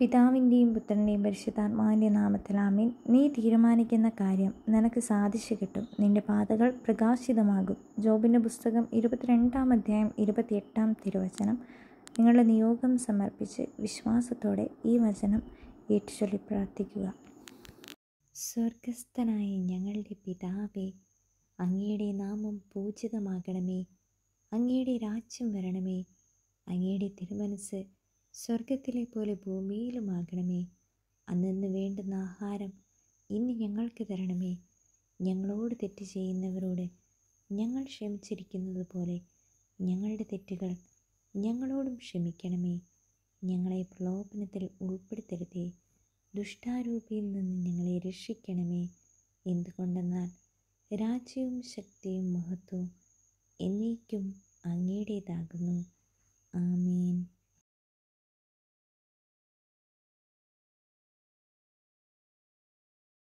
പിതാവിൻ്റെയും പുത്രൻ്റെയും പരിശുദ്ധാത്മാവിൻ്റെയും നാമത്തിൽ ആമേൻ. നീ തീരുമാനിക്കുന്ന കാര്യം നിനക്ക് സാധിച്ചു കിട്ടും. നിന്റെ പാതകൾ പ്രകാശിതമാകും. ജോബിൻ്റെ പുസ്തകം 22-ാം അധ്യായം 28-ാം തിരുവചനം. നിങ്ങളുടെ നിയോഗം സമർപ്പിച്ച് വിശ്വാസത്തോടെ ഈ വചനം ഏറ്റുചൊല്ലി പ്രാർത്ഥിക്കുക. സ്വർഗസ്ഥനായ ഞങ്ങളുടെ പിതാവേ, അങ്ങയുടെ നാമം പൂജിതമാകണമേ. അങ്ങയുടെ രാജ്യം വരണമേ. അങ്ങയുടെ തിരുമനസ്സ് സ്വർഗത്തിലെ പോലെ ഭൂമിയിലുമാകണമേ. അന്നന്ന് വേണ്ടുന്ന ആഹാരം ഇന്ന് ഞങ്ങൾക്ക് തരണമേ. ഞങ്ങളോട് തെറ്റ് ചെയ്യുന്നവരോട് ഞങ്ങൾ ക്ഷമിച്ചിരിക്കുന്നത് പോലെ ഞങ്ങളുടെ തെറ്റുകൾ ഞങ്ങളോടും ക്ഷമിക്കണമേ. ഞങ്ങളെ പ്രലോഭനത്തിൽ ഉൾപ്പെടുത്തരുതേ, ദുഷ്ടാരൂപിയിൽ നിന്ന് ഞങ്ങളെ രക്ഷിക്കണമേ. എന്തുകൊണ്ടെന്നാൽ രാജ്യവും ശക്തിയും മഹത്വവും എന്നേക്കും അങ്ങയുടേതാകുന്നു. ആമേൻ.